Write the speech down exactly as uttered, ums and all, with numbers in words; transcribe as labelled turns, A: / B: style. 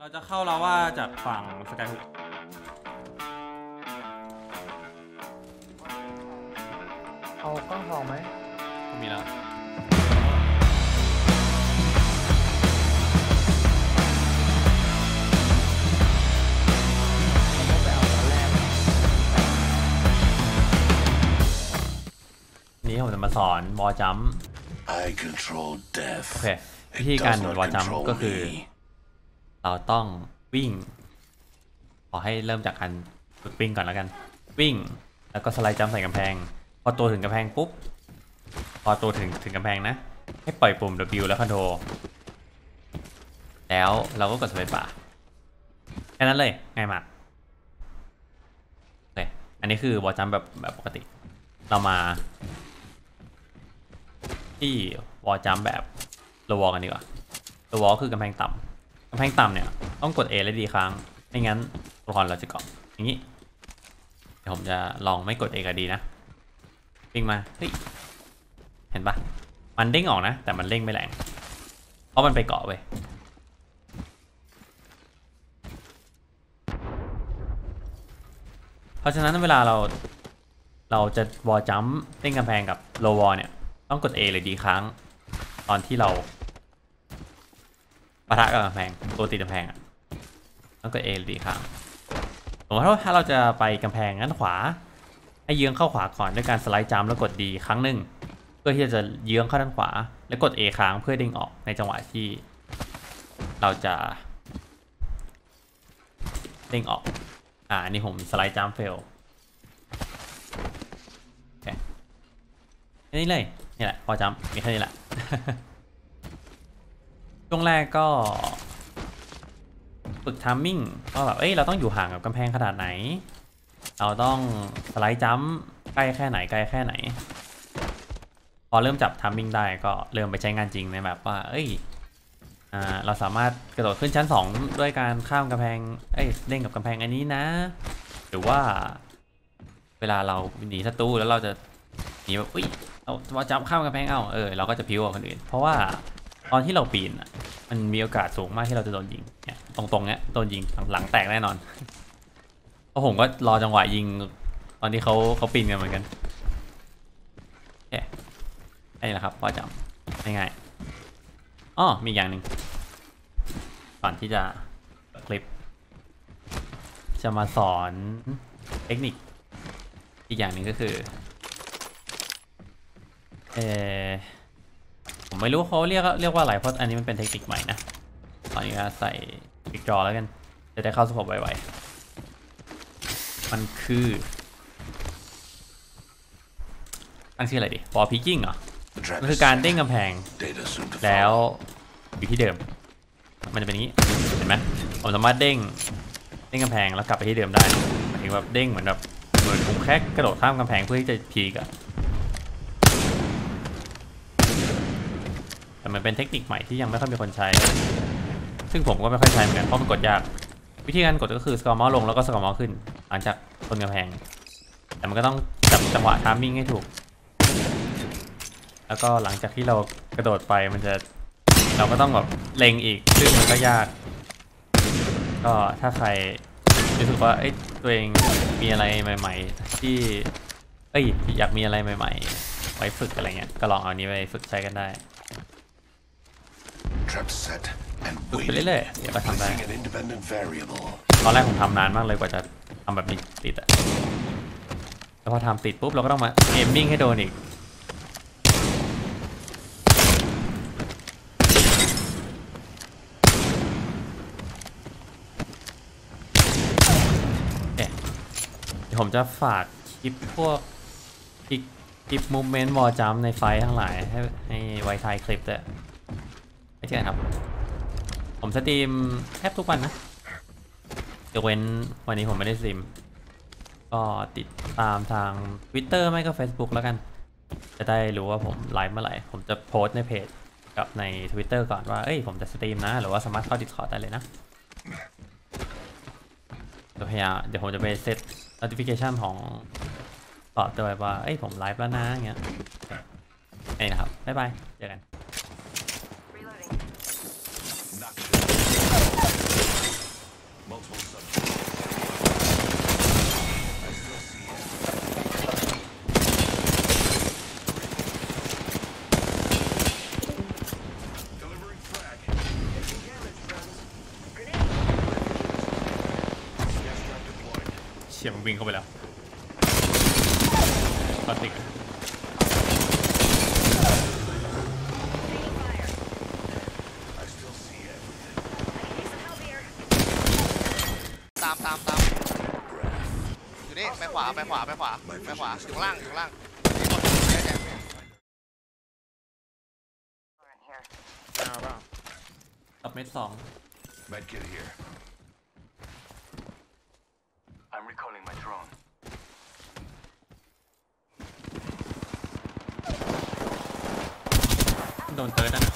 A: เราจะเข้าแล้วว่าจากฝั่งสกายฮุก
B: เอากล้องทองไหม
A: มีแล้วนี้ผมจะมาสอนวอลจัมป์โอเควิธีการวอลจัมป์ก็คือเราต้องวิ่งขอให้เริ่มจากการฝึกวิ่งก่อนแล้วกันวิ่งแล้วก็สไลด์จัมป์ใส่กำแพงพอตัวถึงกำแพงปุ๊บพอตัวถึงถึงกำแพงนะให้ปล่อยปุ่ม W แล้วคอนโทรลแล้วเราก็กดสเปซบาร์แค่นั้นเลยง่ายมากโอเคอันนี้คือวอลจัมป์แบบแบบปกติเรามาที่วอลจัมป์แบบโลวอลกันดีกว่าโลวอลคือกำแพงต่ำกำแพงต่ำเนี่ยต้องกด A และ D ครั้งไม่งั้นตัวละครเราจะเกาะอย่างนี้เดี๋ยวผมจะลองไม่กด A กับ D นะวิ่งมาเฮ้ยเห็นปะมันเด้งออกนะแต่มันเด้งไม่แรงเพราะมันไปเกาะเว้ยเพราะฉะนั้นเวลาเราเราจะวอลจัมป์เด้งกำแพงกับโลวอลเนี่ยต้องกด A หรือ D ครั้งตอนที่เราปะทะกับกำแพงตัวติดกำแพงอ่ะต้องกด A หรือ D ครั้งสมมติว่าถ้าเราจะไปกำแพงด้านขวาให้เยื้องเข้าขวาก่อนด้วยการสไลด์จัมป์แล้วกด D ครั้งหนึ่งเพื่อที่จะเยื้องเข้าด้านขวาแล้วกด A ครั้งเพื่อเด้งออกในจังหวะที่เราจะเด้งออกอ่านี่ผมสไลด์จัมป์เฟลโอเคนี่เลยนี่แหละพอจัมป์มีแค่นี้แหละช่วงแรกก็ฝึกทัมมิ่งว่าแบบเอ้ยเราต้องอยู่ห่างกับกำแพงขนาดไหนเราต้องสไลด์จัมป์ใกล้แค่ไหนไกลแค่ไหนพอเริ่มจับทัมมิ่งได้ก็เริ่มไปใช้งานจริงในแบบว่าเอ้ยอ่าเราสามารถกระโดดขึ้นชั้นสองด้วยการข้ามกำแพงเอ้ยเด้งกับกำแพงอันนี้นะหรือว่าเวลาเราหนีศัตรูแล้วเราจะหนีแบบอุ้ยเอาว่าจับข้ามกำแพงเอาเออเราก็จะพิ้วกว่าคนอื่นเพราะว่าตอนที่เราปีนอ่ะมันมีโอกาสสูงมากที่เราจะโดนยิงเนี่ยตรงๆเนี้ยโดนยิงหลังแตกแน่นอนเพราะผมก็รอจังหวะยิงตอนที่เขาเขาปีนกันเหมือนกันโอเคนี่แหละครับว่าจำง่ายๆอ๋อมีอย่างหนึ่งก่อนที่จะคลิปจะมาสอนเทคนิคอีกอย่างหนึ่งก็คือเออผมไม่รู้เขาเรียกเรียกว่าอะไรเพราะอันนี้มันเป็นเทคนิคใหม่นะตอนนี้ก็ใส่ปิกจอแล้วกันจะได้เข้าสโคปไวๆมันคือตั้งชื่ออะไรดิบอลพิกกิ้งเหรอมันคือการเด้งกำแพงแล้วอยู่ที่เดิมมันจะเป็นอย่างนี้เห็นไหมผมสามารถเด้งเด้งกำแพงแล้วกลับไปที่เดิมได้หมายถึงแบบเด้งเหมือนแบบเหมือนผมแค่กระโดดข้ามกำแพงเพื่อที่จะพีกอะแต่มันเป็นเทคนิคใหม่ที่ยังไม่ค่อยมีคนใช้ซึ่งผมก็ไม่ค่อยใช้เหมือนกันเพราะมันกดยากวิธีการกดก็คือสกอร์มอลลงแล้วก็สกอร์มอลขึ้นหลังจากบนกำแพงแต่มันก็ต้องจับจังหวะทามมิ่งให้ถูกแล้วก็หลังจากที่เรากระโดดไปมันจะเราก็ต้องแบบเล็งอีกซึ่งมันก็ยากก็ถ้าใครรู้สึกว่าเอ้ยตัวเองมีอะไรใหม่ๆที่เอ้ยอยากมีอะไรใหม่ๆไว้ฝึกอะไรเงี้ยก็ลองเอานี้ไปฝึกใช้กันได้ฝึกไปเรื่อยๆเดี๋ยวก็ทำได้ตอนแรกผมทำนานมากเลยกว่าจะทำแบบนี้ติดอะแล้วพอทำติดปุ๊บเราก็ต้องมาเอมมิ่งให้โดนอีกผมจะฝากคลิปพวกคลิปคลิปมูฟเมนต์วอลจัมป์ในไฟทั้งหลายให้ให้ไว้ท้ายคลิปด้วยไม่ใช่ครับผมสตรีมแทบทุกวันนะยกเว้นวันนี้ผมไม่ได้สตรีมก็ติดตามทาง Twitter ไม่ก็ Facebook แล้วกันจะได้รู้ว่าผมไลฟ์เมื่อไหร่ผมจะโพสต์ในเพจกับใน Twitter ก่อนว่าเอ้ยผมจะสตรีมนะหรือว่าสามารถเข้า Discord ได้เลยนะเดี๋ยวพยายามเดี๋ยวผมจะไปเซตnotification ของตอบตัวว่าเอ้ยผมไลฟ์แล้วนะอย่างเงี้ยนี่นะครับบ๊ายบายเจอกันชี่ยมันวิ่งเข้าไปแล้วพลาสติก
C: ตามตามตามอยู่นี่ไปขวาไปขวาไปขวาไปขวาอยู่ข้างล่างอยู่ข้างล่างนี่หมดเยอะแยะเนี่ย
B: เอาเปล่า
A: ตับเม็ดสอง
D: Medkit here. I'm recalling my drone.
A: โดนเติร์ดนะ